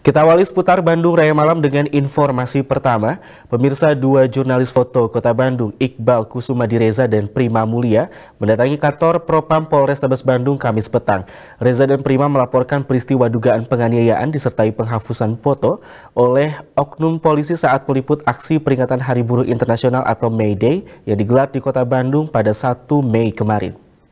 Kita awali seputar Bandung Raya Malam dengan informasi pertama. Pemirsa, dua jurnalis foto Kota Bandung, Iqbal Kusumadi Reza dan Prima Mulia, mendatangi kantor Propam Polrestabes Bandung Kamis petang. Reza dan Prima melaporkan peristiwa dugaan penganiayaan disertai penghapusan foto oleh oknum polisi saat meliput aksi peringatan Hari Buruh Internasional atau May Day yang digelar di Kota Bandung pada 1 Mei kemarin.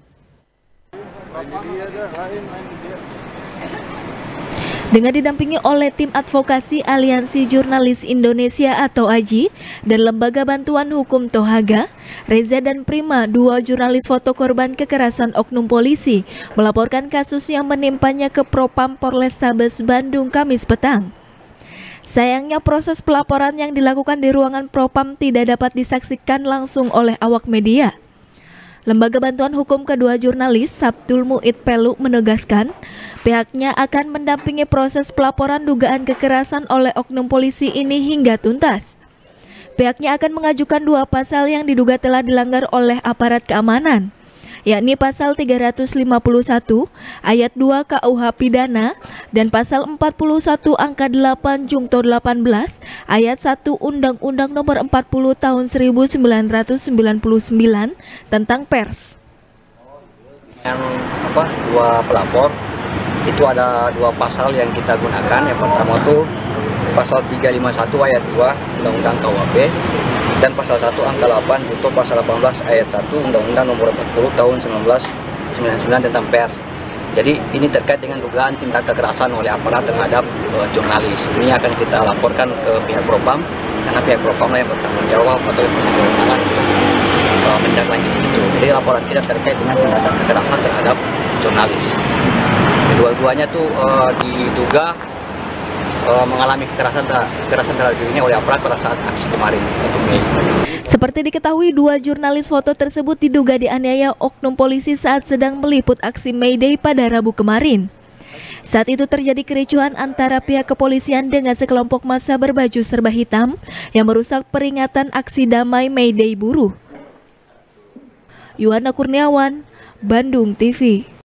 Dengan didampingi oleh tim advokasi Aliansi Jurnalis Indonesia atau AJI dan Lembaga Bantuan Hukum Tohaga, Reza dan Prima, dua jurnalis foto korban kekerasan oknum polisi, melaporkan kasus yang menimpanya ke Propam Polrestabes Bandung Kamis petang. Sayangnya proses pelaporan yang dilakukan di ruangan Propam tidak dapat disaksikan langsung oleh awak media. Lembaga Bantuan Hukum kedua jurnalis, Sabtul Muid Pelu, menegaskan pihaknya akan mendampingi proses pelaporan dugaan kekerasan oleh oknum polisi ini hingga tuntas. Pihaknya akan mengajukan dua pasal yang diduga telah dilanggar oleh aparat keamanan, yakni pasal 351 ayat 2 KUH Pidana dan pasal 41 angka 8 Jungto 18 ayat 1 Undang-Undang Nomor 40 Tahun 1999 tentang pers. Yang dua pelapor itu ada dua pasal yang kita gunakan. Yang pertama itu pasal 351 ayat 2 Undang-Undang KUHP dan pasal 1 angka 8 Jungto pasal 18 ayat 1 Undang-Undang Nomor 40 Tahun 1999 tentang pers. Jadi ini terkait dengan dugaan tindak kekerasan oleh aparat terhadap jurnalis. Ini akan kita laporkan ke pihak Propam karena pihak Propam yang bertanggung jawab atau yang berkewenangan menindaklanjuti itu. Jadi laporan kita terkait dengan tindakan kekerasan terhadap jurnalis. Kedua-duanya tuh diduga mengalami kekerasan terhadap dirinya oleh aparat pada saat aksi kemarin 1 Mei. Seperti diketahui, dua jurnalis foto tersebut diduga dianiaya oknum polisi saat sedang meliput aksi May Day pada Rabu kemarin. Saat itu terjadi kericuhan antara pihak kepolisian dengan sekelompok massa berbaju serba hitam yang merusak peringatan aksi damai May Day buruh. Yuwana Kurniawan, Bandung TV.